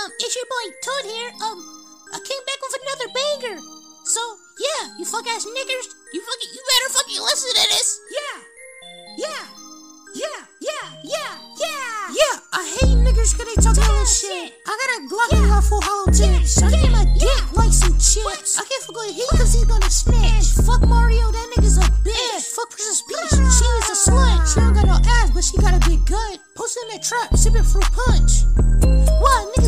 it's your boy Todd here. I came back with another banger. So, yeah, you fuck ass niggers, you better fucking listen to this. Yeah, I hate niggers cause they talk all this shit. I got a Glock in my full hollow tips. I give my dick like some chips. I can't fuck with he cause he's gonna snitch. Fuck Mario, that nigga's a bitch. Fuck Princess Peach, she is a slut. She don't got no ass, but she got a big gut. Posted in that trap, sipping fruit punch. What,